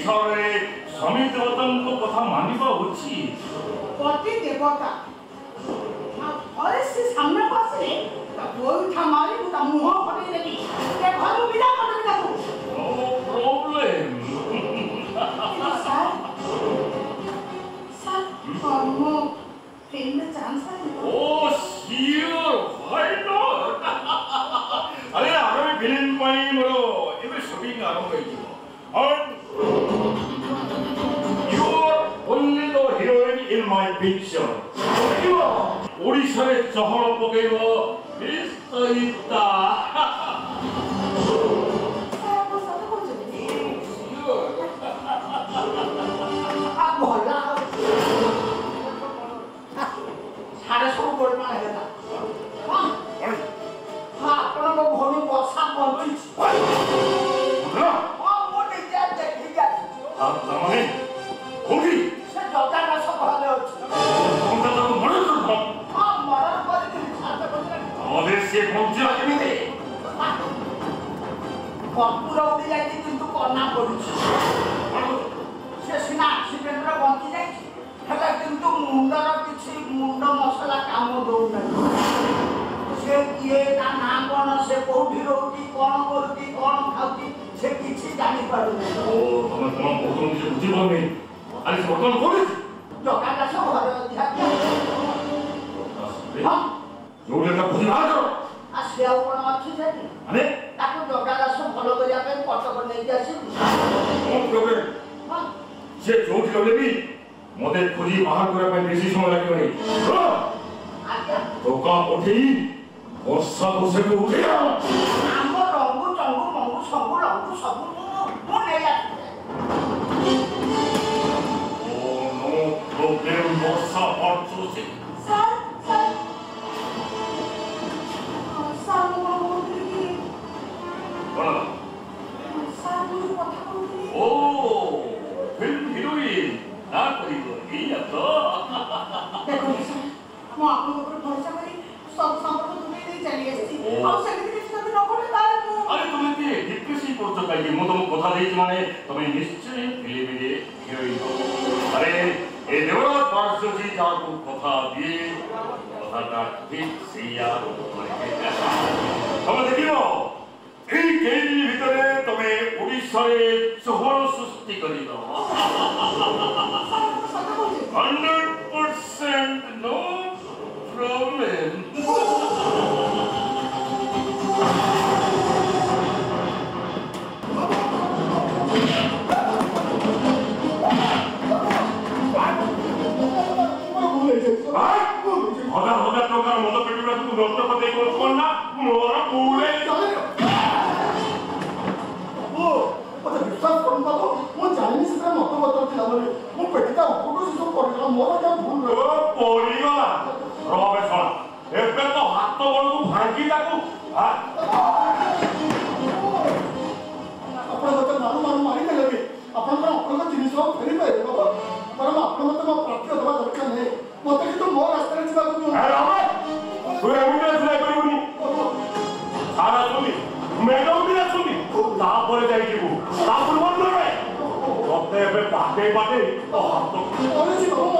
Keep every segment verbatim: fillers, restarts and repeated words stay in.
ଓଡ଼ିଶାରେ ସ୍ୱାମୀ ଦେବତାଙ୍କ କଥା ମାନିବା ଉଚିତ। ପତି ଦେବତା ଘରେ ସେ ସାମ୍ନାକୁ ଆସିଲେ ତା ଗୋଇଠା ମାରି ମୁଁ ତା ମୁହଁ ଫଟେଇ ଦେବି। ଏ ଘରକୁ ବିଦା କରିଦେବି ତାକୁ। No problem. ସାର୍ ସାର୍ ମୁଁ ଫିଲ୍ମରେ ଚାନ୍ସ ପାଇଲି। Oh sure why not. ଆରେ ଆଗାମୀ ଫିଲ୍ମ ପାଇଁ ମୋର ଏବେ ସୁଟିଂ ଆରମ୍ଭ ହେଇଯିବ। And you are only the heroine in my picture. ଓଡ଼ିଶାରେ ଚହଳ ପକେଇବ ନିଶ୍ଚୟତା। ସାଢେ ସବୁ ଗୋଳମାଳ ହେଇଗଲା। ଆପଣଙ୍କ ଭଉଣୀ ବର୍ଷା ବଞ୍ଚିଛି। ସେ ଜଗାଦାସ ଘରେ ଅଛି। କର୍ପୂର ଉଡ଼ି ଯାଇଛି କିନ୍ତୁ କନା ପଡୁଛି। ସେ ସିନା ଆକ୍ସିଡେଣ୍ଟରେ ବଞ୍ଚି ଯାଇଛି ହେଲେ କିନ୍ତୁ ମୁଣ୍ଡର କିଛି ମୁଣ୍ଡ ମସଲା କାମ ଦଉନାହିଁ। ସେ କିଏ ତା ନାଁ କଣ ସେ କୋଉଠି ରହୁଛି କଣ କରୁଛି କଣ ଖାଉଛି ସେ କିଛି ଜାଣିପାରୁନି। ଜଗାଦାସ ଘରେ ଅଛି। ସେ ଆଉ କଣ ଅଛି ସେଠି? ତାକୁ ଜଗାଦାସ ଭଲ କରିବା ପାଇଁ କଟକ ନେଇକି ଆସିବି। ସେ ଯୋଉଠି ଗଲେ ବି ମତେ ଖୋଜି ବାହାର କରିବା ପାଇଁ ବେଶୀ ସମୟ ଲାଗିବନି। ଟୋକା ପଠେଇ ବର୍ଷା ବର୍ଷକୁ ଉଠେଇବା। ଆମ ରଙ୍ଗୁ ଚଙ୍ଗୁ ମଙ୍ଗୁ ସବୁ ରଙ୍ଗୁ ସବୁ ମୁଁ ନେଇ ଆସିବି। Problem ବର୍ଷା ପଡୁଛି। ସାର୍ ସାର୍ ସାର୍ ମୁଁ କହୁଥିଲି କି କଣ? ସାର୍ ମୁଁ କଥା କହୁଥିଲି। ଓ ଫିଲ୍ମ ହିରୋଇନ୍ ନା କରିବ ଏଇଆ ତ। ଦେଖନ୍ତୁ ସାର୍ ମୁଁ ଆପଣଙ୍କ ଉପରେ ଭରସା କରି ସବୁ ସମ୍ପର୍କ ତୁମେ ଦେଇ ଚାଲି ଆସିଛି। ଆଉ ସେମିତି କିଛି ଯଦି ନ କଲେ ତାହେଲେ ମୁଁ ଆରେ ତୁମେ ଏତେ ଡିପ୍ରେସିଭ୍ କରୁଛ କାହିଁକି? ମୁଁ ତମକୁ କଥା ଦେଇଛି ମାନେ ତମେ ନିଶ୍ଚୟ ଫିଲ୍ମରେ ହିରୋଇନ୍ ହବ। ଆରେ ଏ ଦେବରାଜ ପାର୍ଶ୍ୱଜୀ ଯାହାକୁ କଥା ଦିଏ କଥାଟା ଠିକ୍ ସେଇଆ ତମେ ଦେଖିବ ଏଇ କେଇଦିନ ଭିତରେ ତମେ ଓଡ଼ିଶାରେ ଚହଳ ସୃଷ୍ଟି କରିବ। Hundred percent no problem. हजार हजार टंकार मद पेटी तू नष्ट करते कौन ना मोर पूरे मत विश्वास कर मु जानी से मत बतर थी मु पेटा उपरू से सब पड़गला मोर क्या भूल ओ पड़ीगला रबे छड़ा एबे तो हाथ बड़ को भांगी ताकू अपन मत मारू मारू मारी देले भी अपन पर अपन का जिनिस फेरी पाए बाबा पर अपन मत मा प्राप्त दवा दरकार नहीं मत कि तो मोर रास्ता रे जीवा को ए रबे तू एमुटे सुनाई परिबनी सारा सुनी मैडम भी सुनी तापर जाई जीवु तापर मन रे मते एबे पाटे पाटे तो हाथ तो ओरे जी बाबा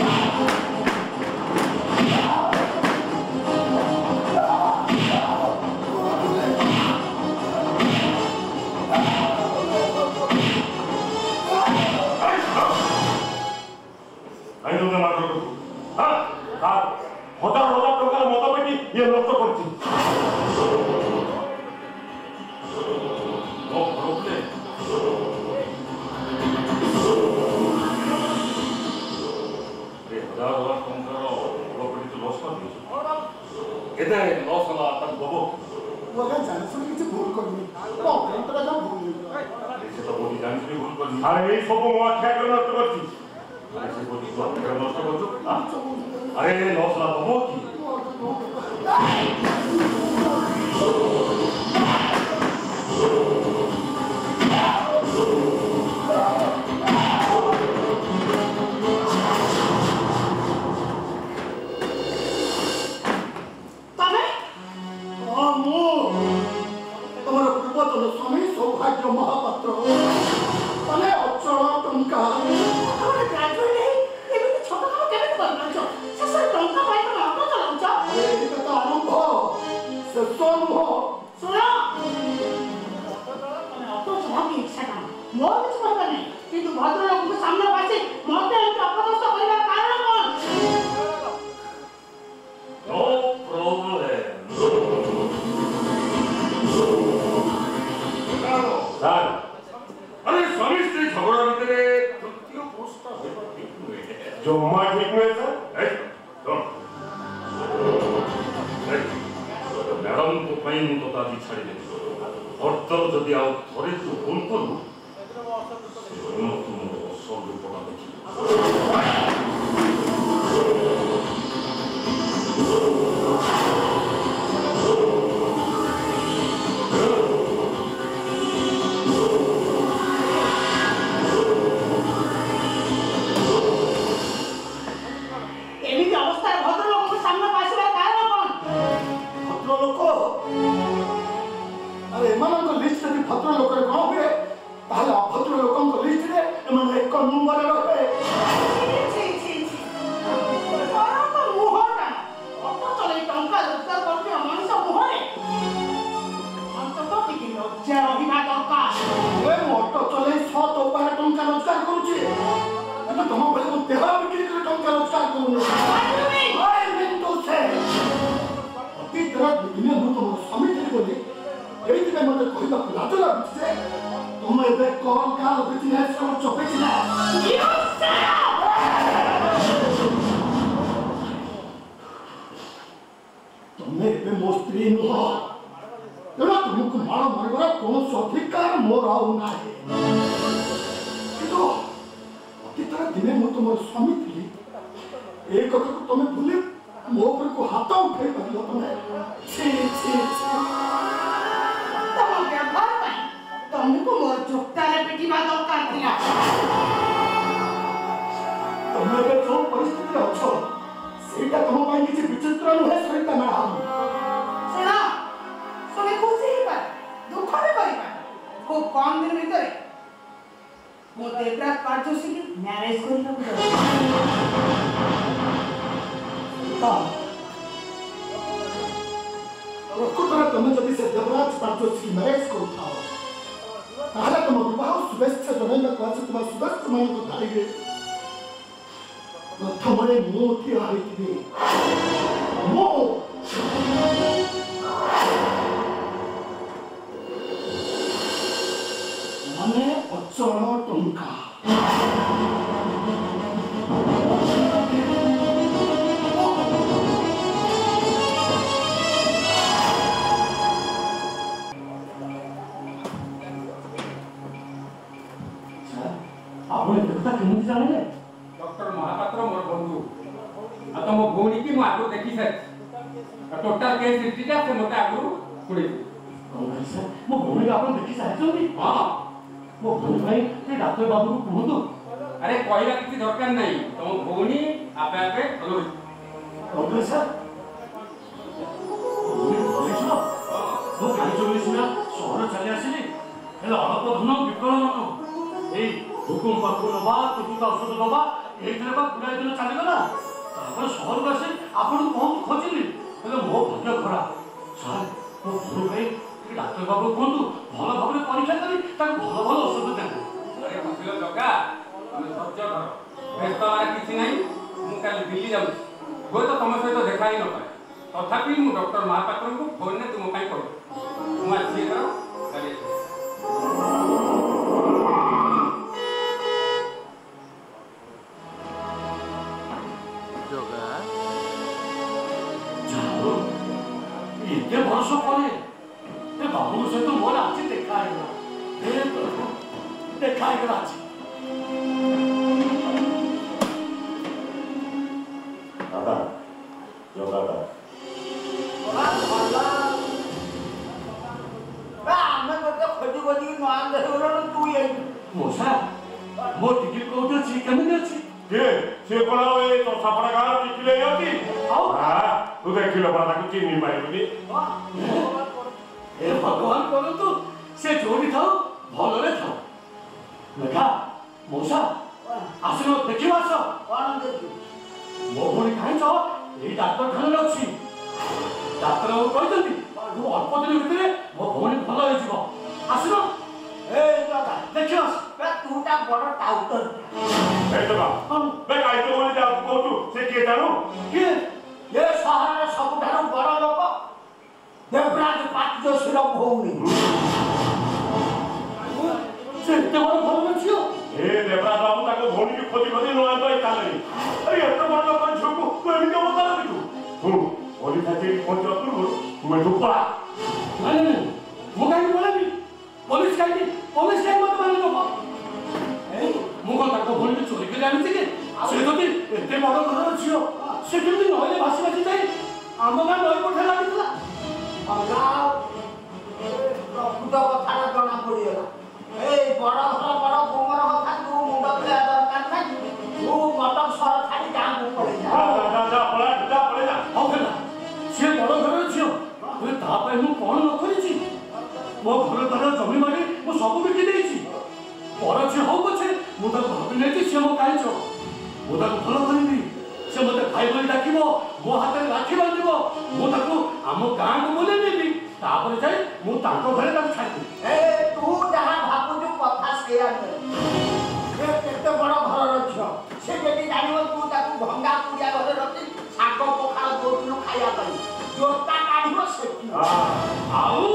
I don't know what to do. हाँ, हाँ, हजार हजार टंकार मत पेटी ये नष्ट करती। No problem. ये हजार हजार टंकार मत पेटी तो लॉस कर दी। किधर है लॉस वाला तक बबो? वो क्या जाने सुन किसी भूल कर दी। वो अपने तरह का भूल नहीं। ऐसे तो बोली जाने से भूल कर दी। अरे ये सब मुआं क्या करना तो करती। ऐसे बोली तो अपने करना तो करती। हाँ? अरे लॉस वाला बबो की। स्वामी सौभाग्य महापात्र तने अचल ଟଙ୍କା ତମର ଗ୍ରାଜୁଏଟ୍ ହେଇ ଏମିତି ଛୋଟ କାମ କେମିତି କରିପାରୁଛ? ଶେଷରେ ଟଙ୍କା ପାଇଁ ତମେ ଅଟୋ ଚଲାଉଛ? ଏଇଟା ତ ଆରମ୍ଭ ଶେଷ ନୁହଁ। ଶୁଣ, ତମେ ଅଟୋ ଚଲାଅ କି ଇଚ୍ଛା କାମ, ମୋର କିଛି କହିବା ନାହିଁ, କିନ୍ତୁ ଭଦ୍ରଲୋକଙ୍କୁ ସାମ୍ନାକୁ ଆସି ମତେ ଏମିତି ଅପଦସ୍ତ କରିବାର କାରଣ କ'ଣ? No problem. ସାର୍, ଆରେ ସ୍ୱାମୀ ସ୍ତ୍ରୀ ଝଗଡ଼ା ଭିତରେ ତୃତୀୟ ପୁରୁଷଟା ହେବା ଠିକ୍ ନୁହେଁ। ଜମା ଠିକ ନୁହେଁ ସାର୍। ଏଇ, ଶୁଣ। ଏଇ, ମ୍ୟାଡ଼ାମଙ୍କ ପାଇଁ ମୁଁ ତୋତେ ଆଜି ଛାଡ଼ିଦେବି। ବର୍ତ୍ତମାନ ଯଦି ଆଉ ଥରେ ତୁ ଫୋନ୍ କରୁ ସେଦିନ ତୁ ମୋର ଅସଲ ରୂପଟା ଦେଖିବୁ। ଏମିତି ଅବସ୍ଥାରେ ଭଦ୍ରଲୋକଙ୍କୁ ସାମ୍ନାକୁ ଆସିବାର କାରଣ କ'ଣ? ଭଦ୍ରଲୋକ ଆରେ ଏମାନଙ୍କ ଲିଷ୍ଟ ଯଦି ଭଦ୍ର ଲୋକରେ କ'ଣ ହୁଏ ତାହେଲେ ଅଭଦ୍ର ଲୋକଙ୍କ ଲିଷ୍ଟରେ ଏମାନେ ଏକ ନମ୍ବରରେ ରହିବେ। ଛି, ଛି, ଛି। ଆପଣଙ୍କ ମୁହଁଟା ଅଟୋ ଚଲେଇ ଟଙ୍କା ରୋଜଗାର କରୁଥିବା ମଣିଷ ମୁହଁରେ ଅନ୍ତତଃ ଟିକେ ଲଜ୍ଜା ରହିବା ଦରକାର। ଏ ମୁଁ ଅଟୋ ଚଲେଇ ସତ ଉପାୟରେ ଟଙ୍କା ରୋଜଗାର କରୁଛି, କିନ୍ତୁ ତମ ଭଳି ମୁଁ ଦେହ ବିକ୍ରି କରି ଟଙ୍କା ରୋଜଗାର କରୁନି। I mean to say, ଅତୀତର ଦିନେ ମୁଁ ତମର ସ୍ୱାମୀ ଥିଲି ବୋଲି ଏଇଥିପାଇଁ ମୋତେ କହିବାକୁ ଲାଜ ଲାଗୁଛି ଯେ ତମେ ଏବେ କଣ କାହାର ବିଜନେସ୍ କରୁଛ ବିଜନେସ୍। ତମେ ଏବେ ମୋ ସ୍ତ୍ରୀ ନୁହଁ, ତେଣୁ ତୁମକୁ ମାଡ଼ ମାରିବାର କୌଣସି ଅଧିକାର ମୋର ଆଉ ନାହିଁ। କିନ୍ତୁ ଅତୀତରେ ଦିନେ ମୁଁ ତୁମର ସ୍ୱାମୀ ଥିଲି, ଏ କଥାକୁ ତମେ ଭୁଲି ମୋ ଉପରକୁ ହାତ ଉଠେଇ ପାରିଲ ତମେ। ଛି ଛି ଛି। ତମ ବ୍ୟବହାର ପାଇଁ ତମକୁ ମୋର ଜୋତାରେ ପିଟିବା ଦରକାର ଥିଲା। ତମେ ଏବେ ଯୋଉ ପରିସ୍ଥିତିରେ ଅଛ ସେଇଟା ତମ ପାଇଁ କିଛି ବିଚିତ୍ର ନୁହେଁ ସରିତା ମ୍ୟାଡାମ। ଶୁଣ, ଶୁଣି ଖୁସି ହେଇପାରେ, ଦୁଃଖ ବି କରିପାରେ। ଖୁବ କମ ଦିନ ଭିତରେ ମୁଁ ଦେବରାଜ କାର୍ଯ୍ୟଶୀଳ ମ୍ୟାରେଜ କରିବାକୁ ଯାଉଛି। ପ୍ରକୃତରେ ତମେ ଯଦି ସେ ଦେବରାଜ କାର୍ଯ୍ୟଶୀଳ ମ୍ୟାରେଜ କରୁଥାଅ ତାହେଲେ ତମ ବିବାହ ଶୁଭେଚ୍ଛା ଜଣାଇବାକୁ ଆସିଥିବା ସଦସ୍ୟମାନଙ୍କ ଧାଡ଼ିରେ ପ୍ରଥମରେ ମୁଁ ଠିଆ ହୋଇଥିବି। ମୁଁ ମାନେ ଅଚଳ ଟଙ୍କା। ଆପଣ ଏ କଥା କେମିତି ଜାଣିଲେ? डॉक्टर महापात्र मोर बंधु आ तुम भौणी की आगु देखी सारी टोटाल केस हिस्ट्रीटा से मते आगु शुणी सर मो भौणी आपन देखि सारिछोंती। हां मो भौणी भाई ए डॉक्टर बाबू को कहंतु। अरे कहला किसी दरकार नहीं तुम भौणी आपे आपे चलो डॉक्टर सर भौणी बोलिछो मो काई जोली सुना शहर चली आसिली हेला अल्प धन विकल मन एई हुकुम पाखु नबा तुका औषध दबा एइथरे बा पुरा दिन चली गला तापर शहर को आसी आपन बहुत खोजिली हेले मो भाग्य खराब सर मो भौणी भाई डॉक्टर बाबू कहंतु भल भाबरे परीक्षा करी ताक भल भल औषध देबो। अरे बसिलो जगा तुम सत्य करो व्यस्त हमारा किसी नहीं मु काली दिल्ली जाऊ हो तो तुम सहित देखा ही न पाए तथापि मु डॉक्टर महापात्र को फोन ने तुम पाई करू मु आसी करो चली जगा जाओ इतने वर्षों परे ए बाबू से तो मोर आज देखा है ना ए देखा है आज दादा जगा दादा ଆମେ ଗୋଟେ ଖୋଜି ଖୋଜି ନ ଆଣିଦେଲୁ ତୁ ଏଇ मोसा मो टिकिट कोउट अछि केମିତି ଅଛି के से कोन ए तो सापड़ा गार टिकले होती आओ हां तू देखिलो बड़ा ताकू चिन्नी पाइबनी ए भगवान करंतु से जोड़ी थाओ भलरे थाओ देखा मोसा 아스노 ଦେଖି 왔어 କ'ଣ ଦେଖି ମୋ ଭଉଣୀ କାହିଁଛ ଏଇ ଡାକ୍ତରଖାନାରେ ଅଛି ଡାକ୍ତରବାବୁ କହିଛନ୍ତି ତୁ ଅଳ୍ପ ଦିନ ଭିତରେ ମୋ ଭଉଣୀ ଭଲ ହେଇଯିବ ଆସୁନ ଏଇ ବାବା ଦେଖି ଆସ ତୁ ତା ବଡ଼ ଟାଉଟର ଏ ଟଙ୍କା ବେ କାଇତେ ବୋଲି ଯାଉ କହୁଛୁ ସେ କିଏ ଜାଣୁ କିଏ ଏ ସହରର ସବୁଠାରୁ ବଡ଼ ଲୋକ ଦେବରାଜ ପାଟ ଯୋଶୀର ଭଉଣୀ ସେ ଏତେ ବଡ଼ ଭଲ ଝିଅ ଏ ଦେବରାଜ ବାବୁ ତାଙ୍କ ଭଉଣୀକି ଖୋଜି ଖୋଜି ନୂଆ ତ ଚାଲେନି ଆରେ ଏତେ ବଡ଼ ଲୋକ ଝିଅକୁ ତୁ ଏମିତି ଅବସ୍ଥା ରଖିଛୁ ଶୁଣୁ ପୋଲିସ ଆସି ପହଞ୍ଚିବା ପୂର୍ବରୁ ତୁ ଏଠୁ ପଳା ନାଇଁ ନାଇଁ ମୁଁ କାହିଁକି ପଳେଇବି ପୋଲିସ କାହିଁକି ପୋଲିସ କାହିଁକି ମତେ ମାରି ନବ ମୁଁ କ'ଣ ତାଙ୍କ ଭଉଣୀକି ଚୋରି କରି ଆଣିଛି କି ସେ ଯଦି ଏତେ ବଡ଼ ଘରର ଝିଅ ସେ କେମିତି ନଈରେ ଭାସି ଭାସି ଯାଇ ଆମ ଗାଁ ନଈ ପଠା ଲାଗିଥିଲା ପ୍ରକୃତ କଥାଟା ଜଣା ପଡ଼ିଗଲା ଏଇ ବଡ଼ ଘର ବଡ଼ ବୋମର କଥା ତୁ ମୁଣ୍ଡ ଖେଳିବା ଦରକାର ନାହିଁ ତୁ ମଟର ସର ଛାଡ଼ି ଗାଁକୁ ପଳେଇ ଯା ଯା ଯା ପଳା ଯା ପଳେଇ ଯା ହଉ ହେଲା ସିଏ ବଡ଼ ଘରର ଝିଅ ହେଲେ ତା ପାଇଁ ମୁଁ କ'ଣ ନ କରିଛି ମୋ ଘର ଦ୍ୱାରା ଜମି ମାରି ମୁଁ ସବୁ ବିକି ଦେଇଛି ବଡ଼ ଝିଅ ହଉ ପଛେ ମୁଁ ତାକୁ ଭାବି ନେଇଛି ସିଏ ମୋ କାହିଁଛ ମୁଁ ତାକୁ ଭଲ କରିବି ସେ ମୋତେ ଭାଇ ବୋଲି ଡାକିବ ମୋ ହାତରେ ରାକ୍ଷୀ ବାନ୍ଧିବ ମୁଁ ତାକୁ ଆମ ଗାଁକୁ ବୁଲେଇ ନେବି ତାପରେ ଯାଇ ମୁଁ ତାଙ୍କ ଘରେ ତାକୁ ଛାଡ଼ିଦେବି ଏ ତୁ ଯାହା ଭାବୁଛୁ କଥା ସେଇଆ ନୁହେଁ ସେ କେତେ ବଡ଼ ଘରର ଝିଅ ସେ ଯଦି ଜାଣିବ ତୁ ତାକୁ ଭଙ୍ଗା ପୁଡ଼ିଆ ଘରେ ରଖି ଶାଗ ପଖାଳ ଦଉଥିଲୁ ଖାଇବା ପାଇଁ ଜୋତା କାଢ଼ିବ ସେଠି ଆଉ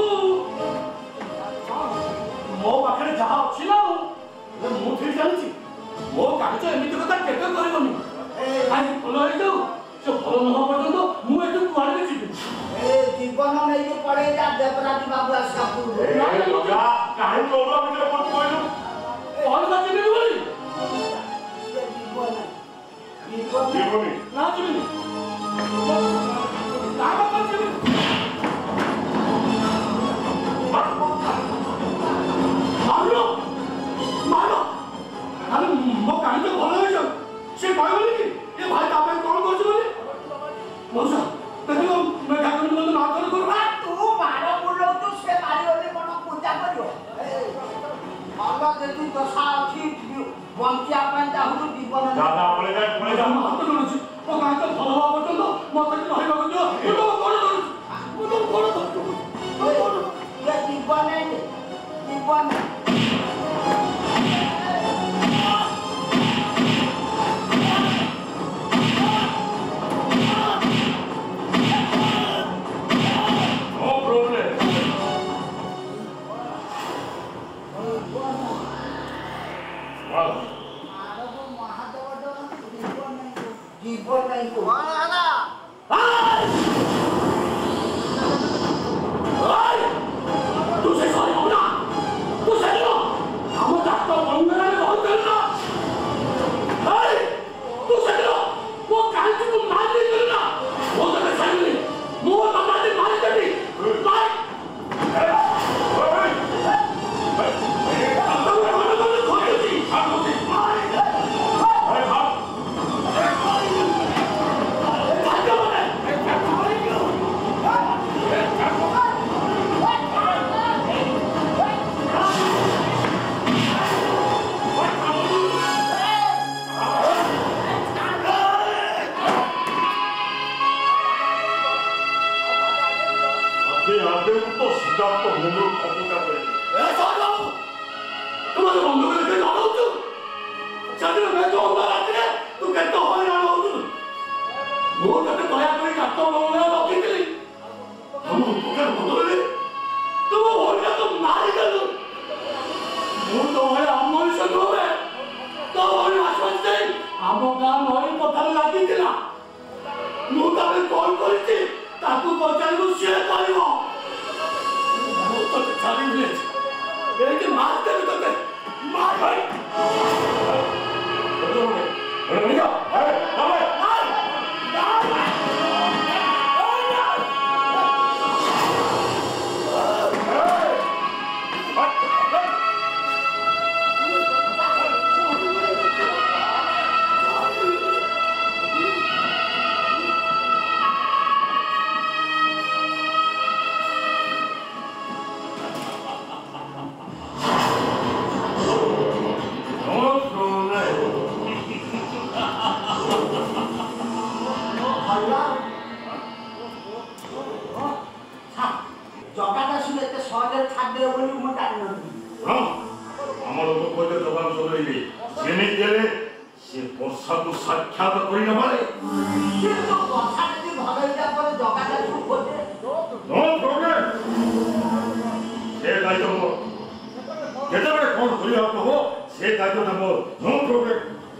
ମୋ ପାଖରେ ଯାହା ଅଛି ନା ମୁଁ ଠିକ୍ ଜାଣିଛି ମୋ କାଗଜ ଏମିତି କଥା କେବେ କରିବନି କାହିଁକି ଭଲ ହେଇଯାଉ ସେ ଭଲ ନ ହବା ପର୍ଯ୍ୟନ୍ତ ମୁଁ ଏଠୁ କୁଆଡ଼େ ଯିବି ଏ ଜୀବନ ନେଇକି ପଳେଇ ଯା ଦେବରାଜ ବାବୁ ଆସିବା ପୂର୍ବରୁ କାହିଁକି ଅରୁଆ ଭିତରେ ପହଞ୍ଚି କହିଲୁ କ'ଣ ବା ଯିବିନି ବୋଲି ଜୀବନ ଜୀବନ ଯିବୁନି ନା ଯିବିନି ତା ବାପା ଯିବିନି ମାର ମାର ଆରେ ମୋ କାହିଁ ତ ଭଲ ହେଇଯାଉ ସେ କହିବନି କି ଏ ଭାଇ ତା ପାଇଁ କ'ଣ କରୁଛି ବୋଲି ମଉସା ଦେଖିଲ ଠାକୁର ମତେ ମାରଧର କରୁ ତୁ ମାର ବୁଲଉଛୁ ସେ ମାରିବନି କ'ଣ ପୂଜା କରିବ ଭଲ ଯଦି ଦଶା ଅଛି ବଞ୍ଚିବା ପାଇଁ ଚାହୁଁଛୁ ଜୀବନ ଯା ଯା ପଳେଇ ଯା ପଳେଇ ଯା ମୁଁ ହାତ ଧରୁଛି ମୋ କାହିଁ ତ ଭଲ ହବା ପର୍ଯ୍ୟନ୍ତ ମତେ ରହିବାକୁ ଦିଅ ମୁଁ ତମ କ'ଣ ଧରୁଛି ମୁଁ ତମ କ'ଣ ଧରୁଛି ଏ ଜୀବନ ଜୀବନ জীবন নাই तू से सॉरी हो ना तू से लो हम डॉक्टर बंगला में बहुत करना हाय तू से लो वो काहे को मार नहीं करना वो तो सही नहीं वो मामा ने मार कर दी मार 시작도 몸으로 거부하고 에 사람 तुम्हारे बंदूक लेके जा रहा हूँ तू चल मैं तो अंदर आते हैं तू कहता हो ना हो तू वो तो तो दया कोई काटो बोलना बाकी के लिए हम उनको क्या बंदूक ले तो वो हो गया तो मार ही कर वो तो है अमल से नो है तो वो आश्वास दे हम गांव नई पथर लागी दिला ମୁଁ ତାକୁ କଲ୍ କରିଛି ତାକୁ ପଚାରିବୁ ସିଏ କହିବ ମୁଁ ତତେ ଛାଡ଼ିବି ଏଇଠି ମାର ଦେବି ତତେ ମାର ଭାଇ ବର୍ଷାକୁ ସାକ୍ଷାତ କରିନ ପାରେ କିନ୍ତୁ ବର୍ଷା ଯଦି ଭଗେଇଲା ପରେ ଜଗାଟା ସବୁ ବୋଧେ नो प्रॉब्लम ସେ ଦାୟିତ୍ୱ ମୋର କେତେବେଳେ କ'ଣ କରିବାକୁ ହବ ସେ ଦାୟିତ୍ୱଟା ମୋର नो प्रॉब्लम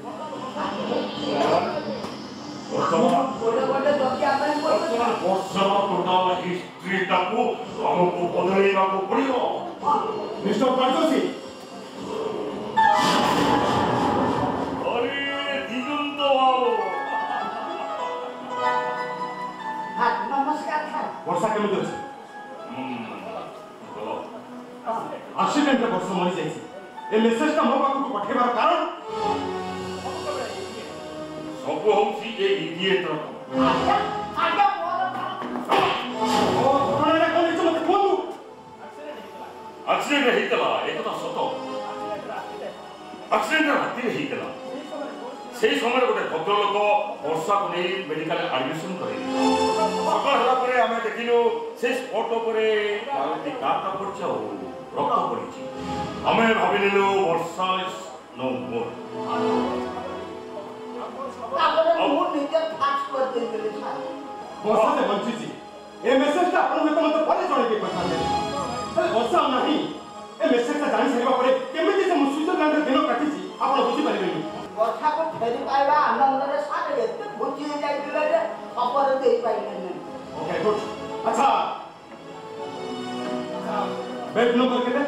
ବର୍ତ୍ତମାନ ଗୋଟେ ଗୋଟେ ଜଗିବା ପାଇଁ ପଡୁଛି ବର୍ଷାର ଟୋଟାଲ ହିଷ୍ଟ୍ରିଟାକୁ ଆମକୁ ବଦଳେଇବାକୁ ପଡ଼ିବ ମିଷ୍ଟର ପାର୍ଟୋସି अरे दिगंत बाबू हाँ नमस्कार था ବର୍ଷା କେମିତି ଅଛି ଆକ୍ସିଡେଣ୍ଟରେ ବର୍ଷା ମରିଯାଇଛି ଏ ମେସେଜଟା ମୋ ପାଖକୁ ପଠେଇବାର କାରଣ ସବୁ ହଉଛି ଏ ଇଡିଏଟର आजा आजा बोलो ଓ ଘଟଣାଟା କ'ଣ ହେଇଛି ମୋତେ କୁହନ୍ତୁ ଆକ୍ସିଡେଣ୍ଟ ହେଇଥିଲା ଏକଥା ସତ ଆକ୍ସିଡେଣ୍ଟ ରାତିରେ ହେଇଥିଲା ସେଇ ସମୟରେ ଗୋଟେ ଭଦ୍ରଲୋକ ବର୍ଷାକୁ ନେଇ ମେଡିକାଲ ଆଡମିସନ କରେଇଲେ ସକାଳ ହେଲା ପରେ ଆମେ ଦେଖିଲୁ ସେ ସ୍ପଟ ଉପରେ କାରଟା ପଡ଼ିଛି ଆଉ ରକ୍ତ ପଡ଼ିଛି ଆମେ ଭାବିନେଲୁ ବର୍ଷା नो मोर ତାପରେ ମୁଁ ନିଜେ ଫାକ୍ସ କରିଦେଇଥିଲି ସାର୍ ବର୍ଷା ସେ ବଞ୍ଚିଛି ଏ ମେସେଜଟା ଆପଣ ହୁଏତ ମୋତେ ପରେ ଜଣେଇବେ କହିଥାନ୍ତେ ହେଲେ ବର୍ଷା ଆଉ ନାହିଁ ଏ ମେସେଜଟା ଜାଣି ସାରିବା ପରେ କେମିତି ଯେ ମୁଁ ସୁଇଜରଲ୍ୟାଣ୍ଡରେ ଦିନ କାଟିଛି ଆପଣ ବୁଝିପାରିବେନି ବର୍ଷାକୁ ଫେରି ପାଇବା ଆନନ୍ଦରେ ସାର୍ ଏତେ ଖୁସି ହେଇଯାଇଥିଲେ ଯେ ଖବର ଦେଇପାରିଲେନି ଓକେ ଗୁଡ୍ ଆଚ୍ଛା ବେଡ୍ ନମ୍ବର କେତେ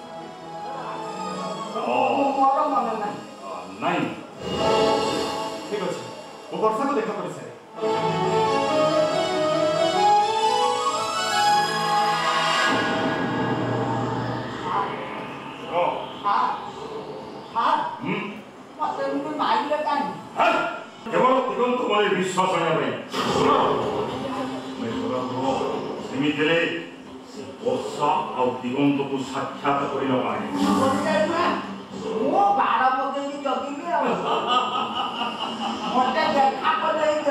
ମୋର ମନେ ନାହିଁ ନାଇଁ ଠିକ୍ ଅଛି ମୁଁ ବର୍ଷାକୁ ଦେଖା କରିସାରେ ସାର୍ ସାର୍ ମତେ ଏମିତି ମାରିଲେ କାହିଁକି କେବଳ ଦିଗନ୍ତ ବୋଲି ବିଶ୍ୱାସ ଆଣିବା ପାଇଁ ସେମିତି ହେଲେ ବର୍ଷା ଆଉ ଦିଗନ୍ତକୁ ସାକ୍ଷାତ କରିନେବା ମୁଁ ବାଡ଼ ପକେଇକି ଜଗିବି ଆଉ ମତେ ଦେଖା କଲେ